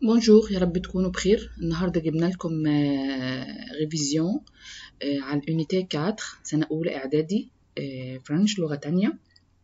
بونجور، يا رب تكونوا بخير. النهارده جبنا لكم ريفيزيون عن اليونيتي 4 سنة أولى إعدادي فرنش لغة تانية.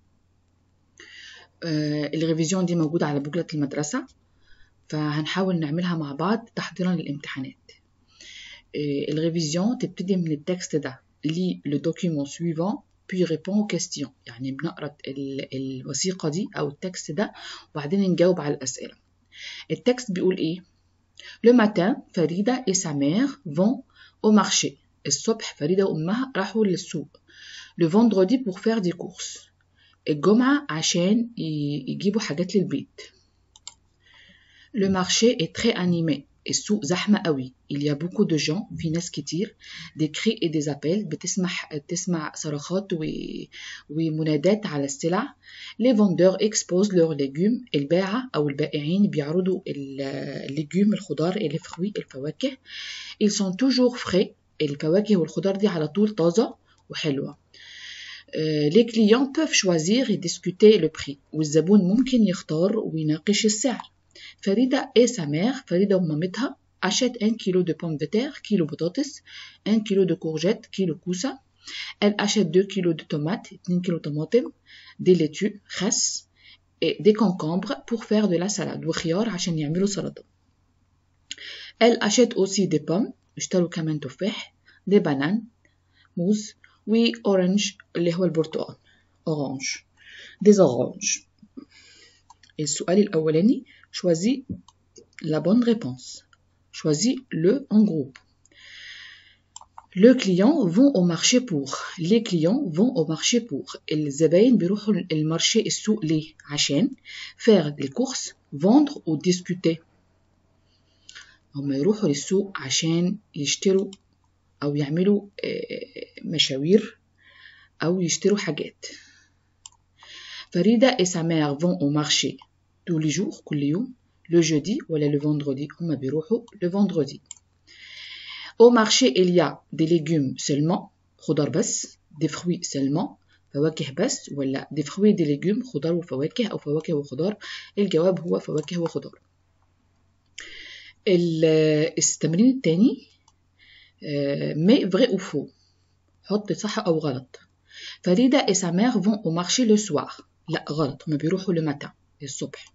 الريفيزيون دي موجودة على بوكلة المدرسة، فهنحاول نعملها مع بعض تحضيرا للامتحانات. الريفيزيون تبتدي من التكست ده: لي لو دوكيومون سويفون puis répond aux questions، يعني بنقرأ الوثيقة دي أو التكست ده وبعدين نجاوب على الأسئلة. التكست بيقول إيه؟ Le matin, Farida et sa mère vont au marché. الصبح فريدة وأمها راحوا للسوق. Le vendredi pour faire des courses. الجمعة عشان يجيبوا حاجات للبيت. Le marché est très animé. السوق زحمة قوي. Il y a beaucoup de gens. في ناس كتير. Des cris et des appels. بتسمع صراخات ومنادات على السلع. Les vendeurs exposent leurs légumes. الباعة أو البائعين بيعرضوا الليجوم الخضار les fruits الفواكه. Ils sont toujours frais. الفواكه والخضار دي على طول طازة وحلوة. Les clients peuvent choisir et discuter le prix. والزبون ممكن يختار ويناقش السعر. فريدة et sa mère, فريدة ومامتها achètent 1 kilo de pommes de terre, كيلو بطاطس, 1 kilo de courgettes, كيلو كوسة. Elle achète 2 kilos de tomates, 2 كيلو طماطم, des laitues, خس, et des concombres pour faire de la salade, وخيار عشان يعملوا سلطة. Elle achète aussi des pommes, اشتروا كمان تفاح, des bananes, موز, وأورنج اللي هو البرتقال, orange, des oranges. السؤال الأولاني: choisis la bonne réponse. Choisis le en groupe. Le client vont au marché pour. Les clients vont au marché pour. الزباين بيروحوا المارشي السوق ليه؟ عشان faire les courses, vendre ou discuter. هم يروحوا للسوق عشان يشتروا أو يعملوا مشاوير أو يشتروا حاجات. فريدة et sa mère vont au marché tous les jours, كل يوم. Le jeudi ولا le vendredi. هما بيروحوا le vendredi. Au marché, il y a des légumes seulement, خضار بس, des fruits seulement, فواكه بس, ولا des fruits des légumes, خضار وفواكه أو فواكه وخضار. الجواب هو فواكه وخضار. التمرين الثاني: mais vrai ou faux. حط صح أو غلط. فريدة et sa mère vont au marché le soir. لا غلط، هما بيروحوا le matin الصبح.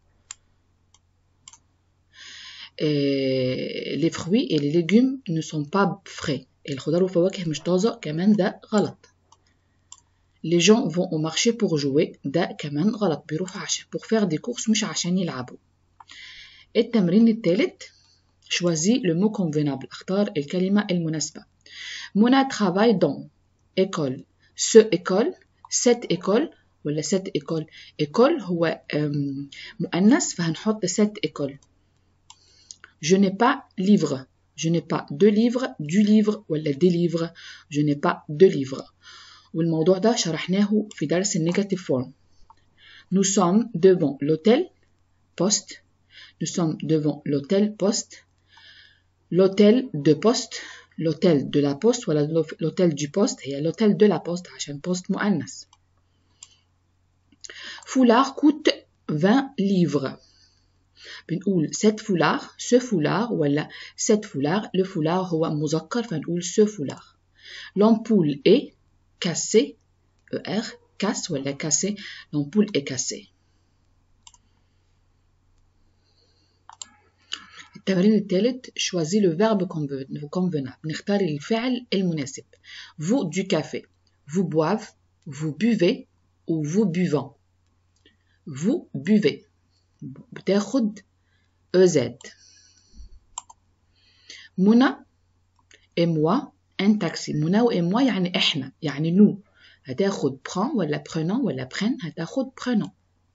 Les fruits et les légumes ne sont pas frais. الخضار والفواكه مش طازة، كمان ده غلط. Les gens vont au marché pour jouer. ده كمان غلط، بيروحوا عشان pour faire des courses مش عشان يلعبوا. التمرين الثالث: choisis le mot convenable. اختار الكلمة المناسبة. منى travaille dans école. ce école, cette école ولا cette école. école هو مؤنث فهنحط cette école. Je n'ai pas livre. Je n'ai pas de livre, du livre ولا des livres. Je n'ai pas de livre. والموضوع ده شرحناه في درس النيجاتيف فورم. Nous sommes devant l'hôtel poste. Nous sommes devant l'hôtel poste. L'hôtel de poste. L'hôtel de la poste ولا l'hôtel du poste. هي l'hôtel de la poste عشان poste مؤنث. Foulard coûte 20 livres. بنقول cette foulard, ce foulard ولا cette foulard. le foulard هو مذكر فنقول ce foulard. L'ampoule est cassée. ER casse ولا cassée. L'ampoule est cassée. التمرين الثالث: choisis le verbe convenable. نختار الفعل المناسب. Vous du café. Vous boivez. Vous buvez ou vous buvons. Vous buvez. بتاخد EZ. منى et moi un taxi. منى و moi يعني احنا، يعني nous. هتاخد prend ولا prenons ولا prenne. هتاخد prenons.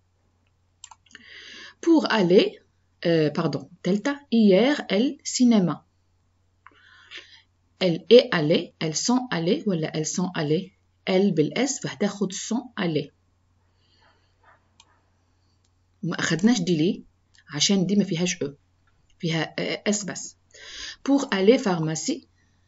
pour aller تالتة: hier elle cinéma. elle est allée, elles sont allées ولا elles sont allées. elle بالاس فهتاخد sont allées. ما أخدناش دي ليه؟ عشان دي ما فيهاش أو، فيها اس بس. pour aller pharmacie.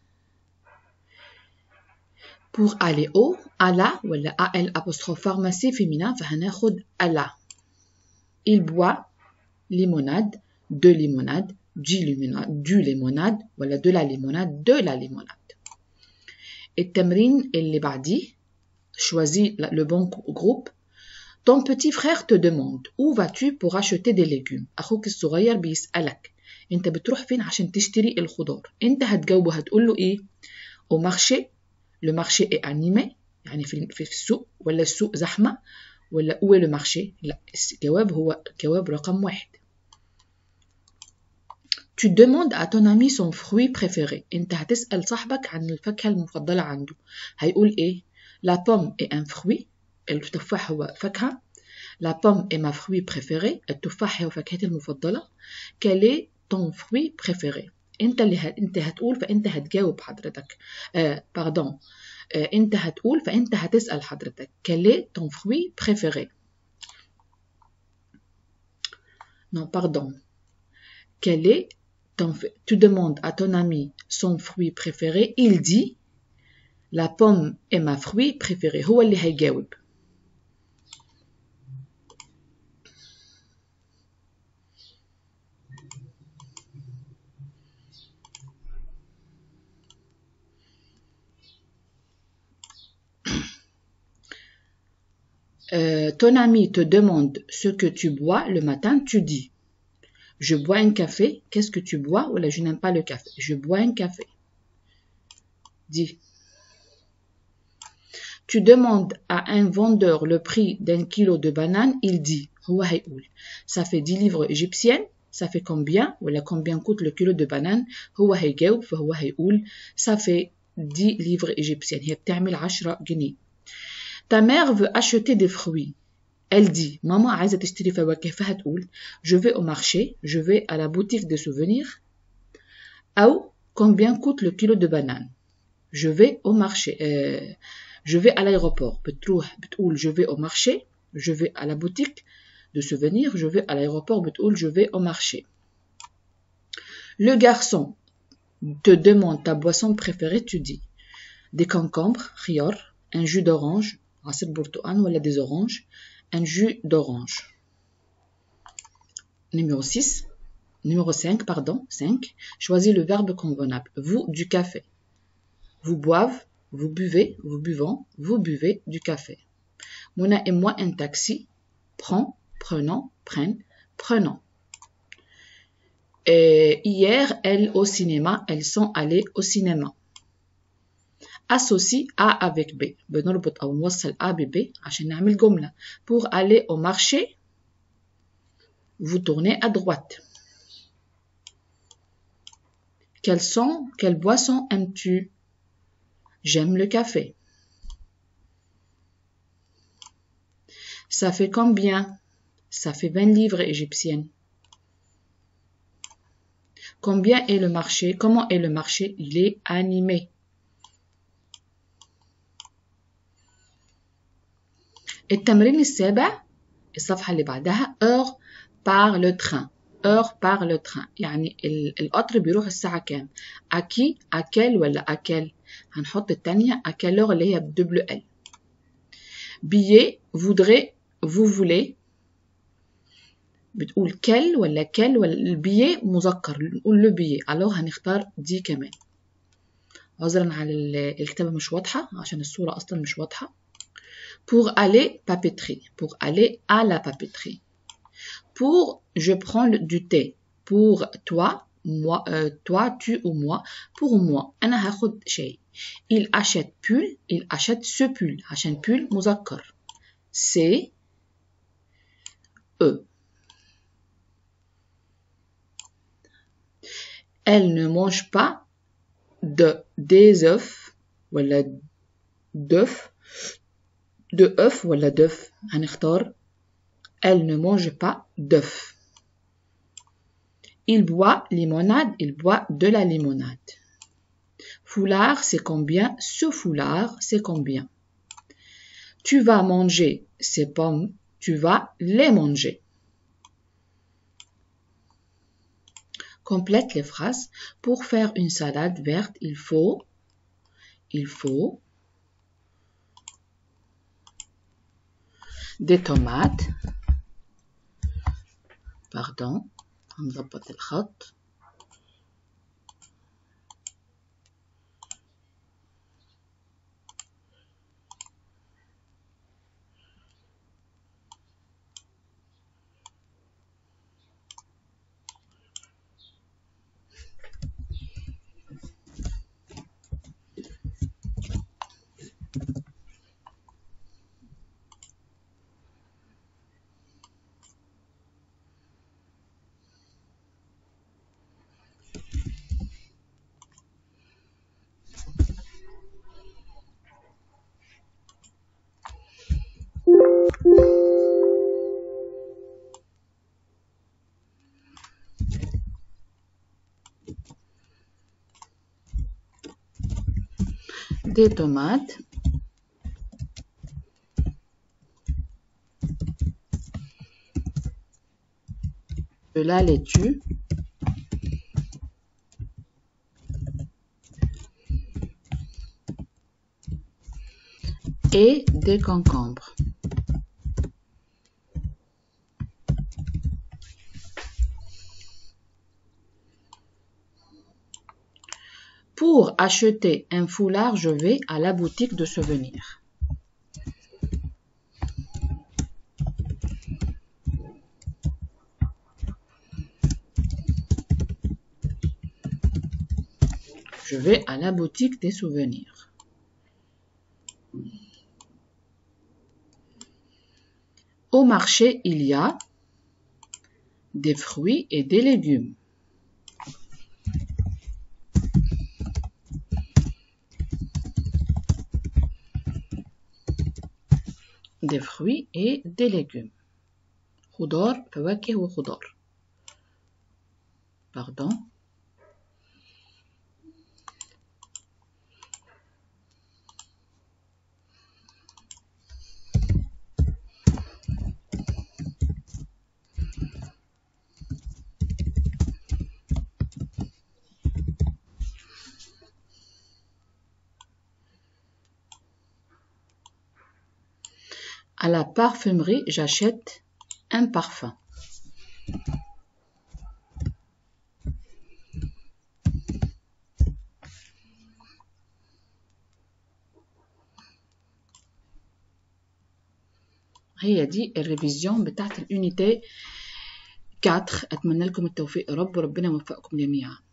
pour aller au à la ولا al apostrophe pharmacie féminin فهناخد à la. il boit limonade. de limonade, du limonade, voilà de la limonade. التمرين اللي بعديه choisis le bon groupe. Ton petit frère te demande où vas-tu pour acheter des légumes. أخوك الصغير بيسألك أنت بتروح فين عشان تشتري الخضار. أنت هتجاوبه هتقول له إيه؟ au marché. Le marché est animé يعني في السوق ولا السوق زحمة ولا où est le marché. لا الجواب هو جواب رقم 1. Tu demandes à ton ami son fruit préféré. أنت هتسأل صاحبك عن الفاكهة المفضلة عنده. هيقول إيه؟ La pomme est un fruit. التفاح هو فاكهة. La pomme est ma fruit préféré. التفاح هو فاكهتي المفضلة. Quel est ton fruit préféré? أنت هتقول فأنت هتجاوب حضرتك. Pardon. أنت هتقول فأنت هتسأل حضرتك. Quel est ton fruit préféré? Non, pardon. Quel est Tu demandes à ton ami son fruit préféré. Il dit la pomme est ma fruit préféré. هو اللي هيجاوب. Ton ami te demande ce que tu bois le matin, tu dis je bois un café. Qu'est-ce que tu bois? Ou là, je n'aime pas le café. Je bois un café. Dis. Tu demandes à un vendeur le prix d'un kilo de bananes, il dit هو هيقول ça fait 10 livres égyptiennes. Ça fait combien? Ou là, combien coûte le kilo de bananes? هو هيجاوب فهو هيقول ça fait 10 livres égyptiennes. هي بتعمل 10 جنيه. Ta mère veut acheter des fruits. Elle dit maman عايزة تشتري فواكه فهتقول je vais au marché, je vais à la boutique de souvenirs. أو combien coûte le kilo de bananes? Je vais au marché. Je vais à l'aéroport. بتقول je vais au marché, je vais à la boutique de souvenirs, je vais à l'aéroport. بتقول je vais au marché. Le garçon te demande ta boisson préférée, tu dis des concombres, خيار, un jus d'orange, عصير برتقال ولا des oranges, un jus d'orange. Numéro 5, pardon, 5. Choisis le verbe convenable. Vous, du café. Vous boivez, vous buvez, vous buvons, vous buvez du café. Mona et moi, un taxi. Prends, prenons, prennent, prenons. Et hier, elles au cinéma, elles sont allées au cinéma. Associe A avec B. بنربط أو نوصل A ب B عشان نعمل جملة. Pour aller au marché, vous tournez à droite. Quelle boisson aimes-tu? J'aime le café. Ça fait combien? Ça fait 20 livres égyptiennes. Combien est le marché? Comment est le marché? Il est animé. التمرين السابع الصفحة اللي بعدها heure par le train. heure par le train يعني القطر بيروح الساعة كام؟ à qui, à quel ولا à quel؟ هنحط التانية à quelle heure اللي هي بدبلو ال. billet, voudrais, vous voulez. بتقول quel ولا quel ولا البيي مذكر نقول له بيي. alors هنختار دي كمان. عذرا على الكتابة مش واضحة عشان الصورة أصلا مش واضحة. pour aller papeterie. pour aller à la papeterie. Pour je prends du thé. Pour toi, moi, toi, tu ou moi. Pour moi أنا هاخد شاي. Il achète pull. Il achète ce pull. عشان pull مذكر. c'est eux. Elle ne mange pas des œufs ولا d'œufs. de œufs ولا d'œufs هنختار elle ne mange pas d'œufs. Il boit limonade, il boit de la limonade. Foulard, c'est combien? Ce foulard, c'est combien? Tu vas manger ces pommes, tu vas les manger. Complète les phrases. Pour faire une salade verte, il faut des tomates, pardon, هنظبط الخط. Des tomates, de la laitue, et des concombres. Pour acheter un foulard, je vais à la boutique de souvenirs. Je vais à la boutique des souvenirs. Au marché, il y a des fruits et des légumes. Des fruits et des légumes. خضار فواكه وخضار. Pardon. À la parfumerie, j'achète un parfum. هي دي الريفيزيون بتاعت اليونيتي 4. أتمنى لكم التوفيق يا رب وربنا يوفقكم جميعا.